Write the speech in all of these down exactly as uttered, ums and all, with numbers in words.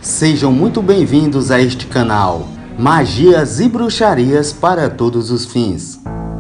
Sejam muito bem-vindos a este canal, Magias e Bruxarias para todos os fins.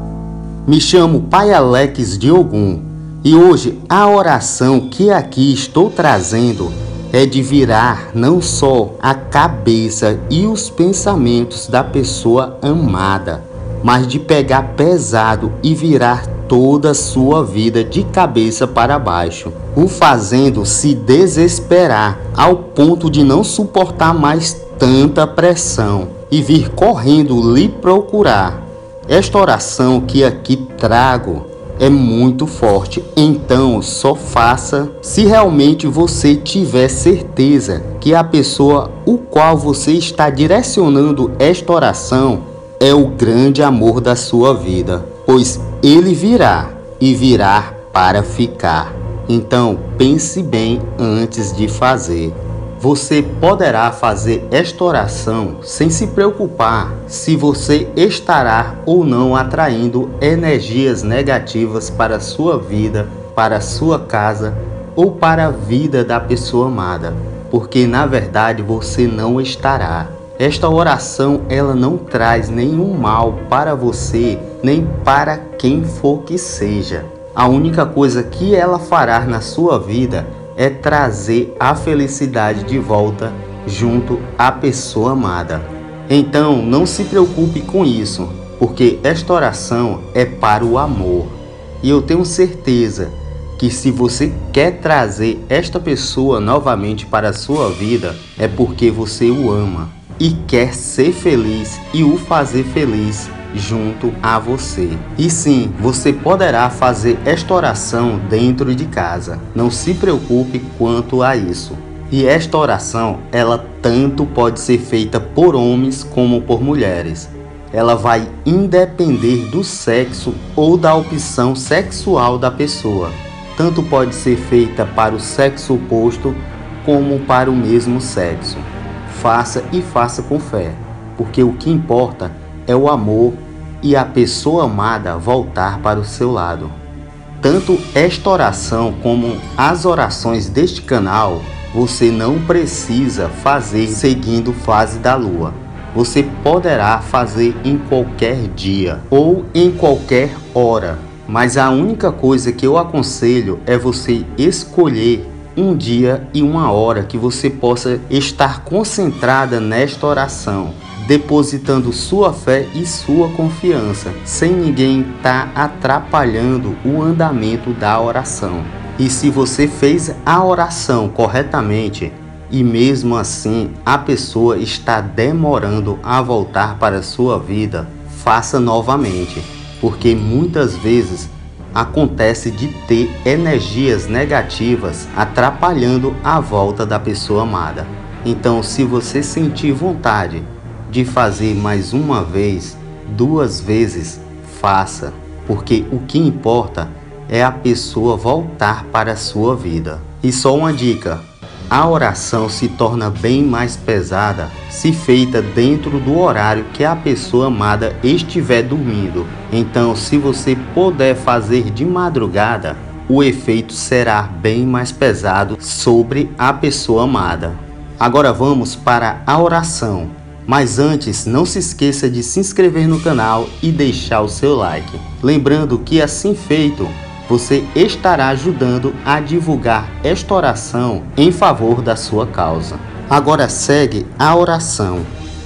Me chamo Pai Alex de Ogum e hoje a oração que aqui estou trazendo é de virar não só a cabeça e os pensamentos da pessoa amada, mas de pegar pesado e virar toda a sua vida de cabeça para baixo, o fazendo se desesperar ao ponto de não suportar mais tanta pressão e vir correndo lhe procurar. Esta oração que aqui trago é muito forte, então só faça se realmente você tiver certeza que a pessoa o qual você está direcionando esta oração é o grande amor da sua vida, pois ele virá e virá para ficar. Então pense bem antes de fazer. Você poderá fazer esta oração sem se preocupar se você estará ou não atraindo energias negativas para a sua vida, para a sua casa ou para a vida da pessoa amada, porque na verdade você não estará. Esta oração ela não traz nenhum mal para você, nem para quem for que seja. A única coisa que ela fará na sua vida é trazer a felicidade de volta junto à pessoa amada. Então não se preocupe com isso, porque esta oração é para o amor. E eu tenho certeza que se você quer trazer esta pessoa novamente para a sua vida, é porque você o ama e quer ser feliz e o fazer feliz junto a você. E sim, você poderá fazer esta oração dentro de casa. Não se preocupe quanto a isso. E esta oração, ela tanto pode ser feita por homens como por mulheres. Ela vai independer do sexo ou da opção sexual da pessoa. Tanto pode ser feita para o sexo oposto como para o mesmo sexo. Faça e faça com fé, porque o que importa é o amor e a pessoa amada voltar para o seu lado. Tanto esta oração como as orações deste canal, você não precisa fazer seguindo fase da lua. Você poderá fazer em qualquer dia ou em qualquer hora, mas a única coisa que eu aconselho é você escolher um dia e uma hora que você possa estar concentrada nesta oração, depositando sua fé e sua confiança, sem ninguém estar atrapalhando o andamento da oração. E se você fez a oração corretamente e mesmo assim a pessoa está demorando a voltar para a sua vida, faça novamente, porque muitas vezes acontece de ter energias negativas atrapalhando a volta da pessoa amada. Então, se você sentir vontade de fazer mais uma vez, duas vezes, faça, porque o que importa é a pessoa voltar para a sua vida. E só uma dica: a oração se torna bem mais pesada se feita dentro do horário que a pessoa amada estiver dormindo. Então, se você puder fazer de madrugada, o efeito será bem mais pesado sobre a pessoa amada. Agora vamos para a oração. Mas antes, não se esqueça de se inscrever no canal e deixar o seu like. Lembrando que assim feito, você estará ajudando a divulgar esta oração em favor da sua causa. Agora segue a oração.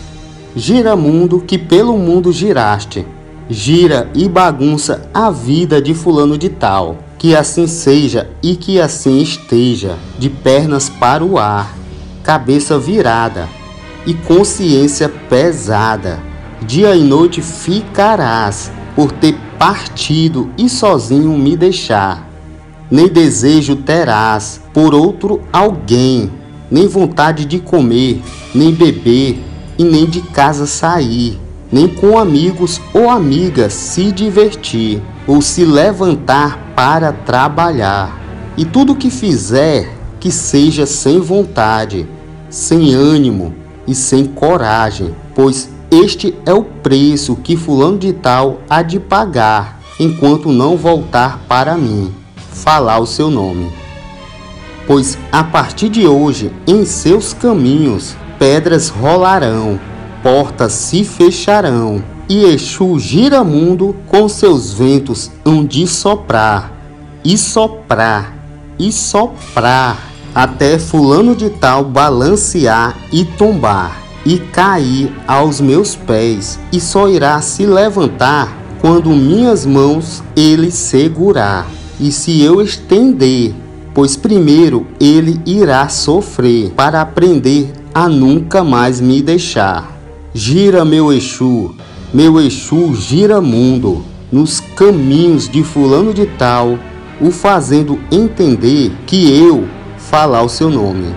Gira mundo que pelo mundo giraste, gira e bagunça a vida de fulano de tal. Que assim seja e que assim esteja, de pernas para o ar, cabeça virada e consciência pesada. Dia e noite ficarás por ter partido e sozinho me deixar. Nem desejo terás por outro alguém, nem vontade de comer, nem beber e nem de casa sair, nem com amigos ou amigas se divertir ou se levantar para trabalhar. E tudo que fizer que seja sem vontade, sem ânimo e sem coragem, pois este é o preço que fulano de tal há de pagar, enquanto não voltar para mim, falar o seu nome. pois a partir de hoje em seus caminhos pedras rolarão, portas se fecharão, e Exu Giramundo com seus ventos hão de soprar, e soprar, e soprar, até fulano de tal balancear e tombar, e cair aos meus pés, e só irá se levantar quando minhas mãos ele segurar, e se eu estender, pois primeiro ele irá sofrer, para aprender a nunca mais me deixar. Gira meu Exu, meu Exu Giramundo, nos caminhos de fulano de tal, o fazendo entender que eu falar o seu nome.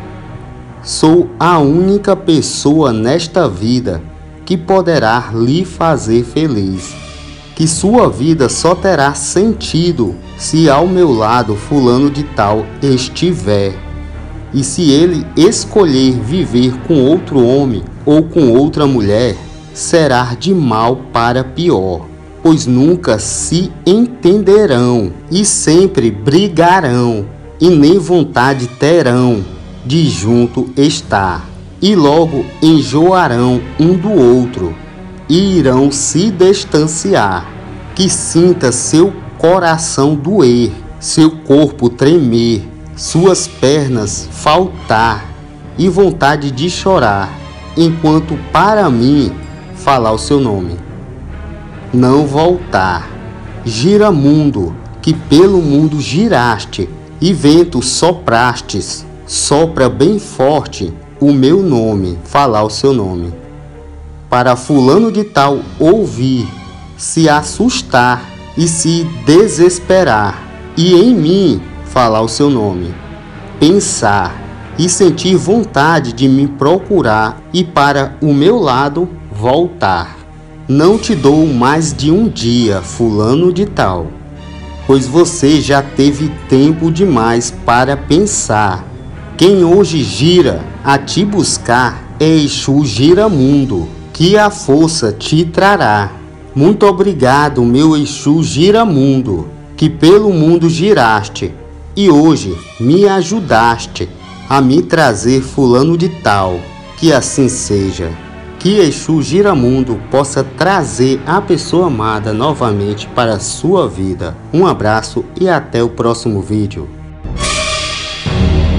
Sou a única pessoa nesta vida que poderá lhe fazer feliz, que sua vida só terá sentido se ao meu lado fulano de tal estiver. E se ele escolher viver com outro homem ou com outra mulher, será de mal para pior, pois nunca se entenderão e sempre brigarão, e nem vontade terão de junto estar, e logo enjoarão um do outro, e irão se distanciar, que sinta seu coração doer, seu corpo tremer, suas pernas faltar, e vontade de chorar, enquanto para mim falar o seu nome. Não voltar. Giramundo, que pelo mundo giraste, e vento soprastes, sopra bem forte o meu nome, falar o seu nome. Para fulano de tal ouvir, se assustar e se desesperar, e em mim falar o seu nome, pensar e sentir vontade de me procurar e para o meu lado voltar. Não te dou mais de um dia, fulano de tal, pois você já teve tempo demais para pensar. Quem hoje gira a te buscar é Exu Giramundo, que a força te trará. Muito obrigado, meu Exu Giramundo, que pelo mundo giraste, e hoje me ajudaste a me trazer fulano de tal. Que assim seja. Que Exu Giramundo possa trazer a pessoa amada novamente para a sua vida. Um abraço e até o próximo vídeo.